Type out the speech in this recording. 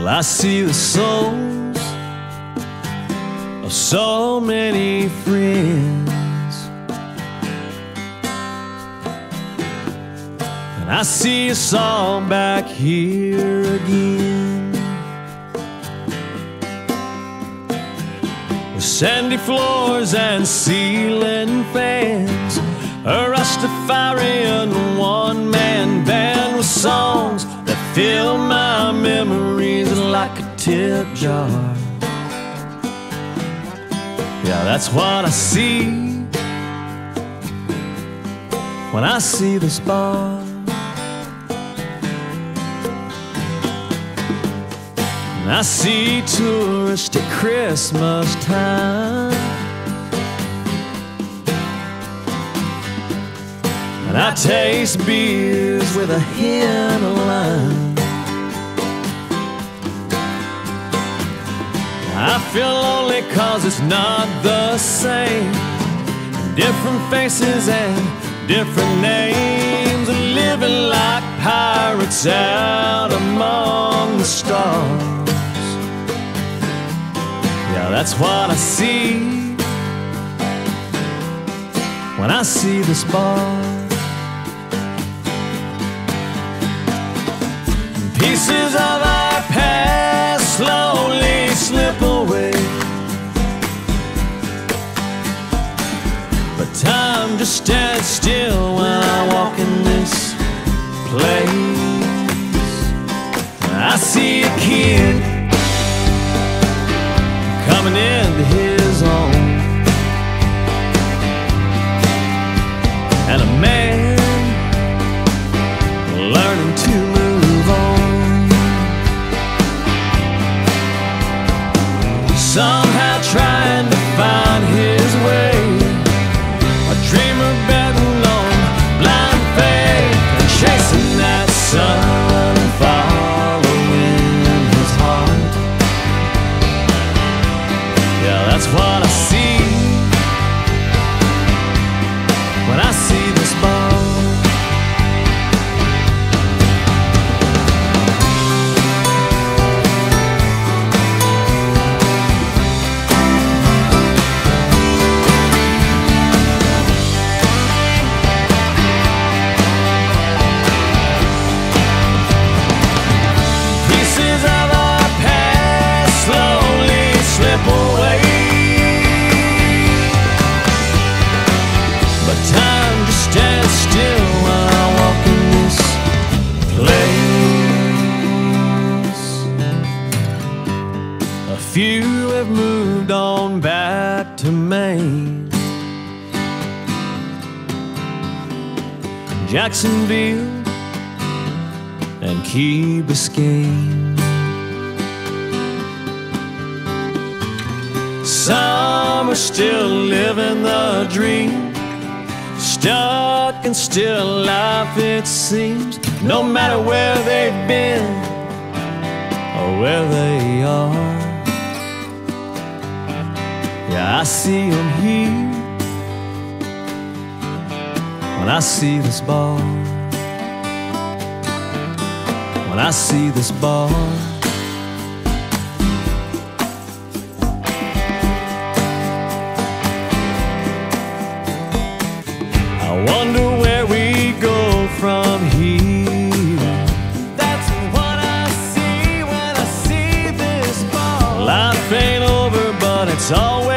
I see the souls of so many friends, and I see us all back here again, with sandy floors and ceiling fans, a Rastafarian one-man band with songs that fill my memories like a tip jar. Yeah, that's what I see when I see this bar. And I see tourists at Christmas time, and I taste beers with a hint of lime. I feel lonely 'cause it's not the same. Different faces and different names, and living like pirates out among the stars. Yeah, that's what I see when I see this bar. Pieces of our past slowly slip away, but time just stands still when I walk in this place. I see a kid coming into his own, and a man learning to move on. Somehow trying to find his way, a dreamer betting on blind faith and chasing that sun and following his heart. Yeah, that's what I see when I see this bar. Few have moved on back to Maine, Jacksonville, and Key Biscayne. Some are still living the dream, stuck in still life it seems, no matter where they've been or where they are. Yeah, I see them here when I see this bar. When I see this bar. I wonder where we go from here. That's what I see when I see this bar. Life ain't over, but it's always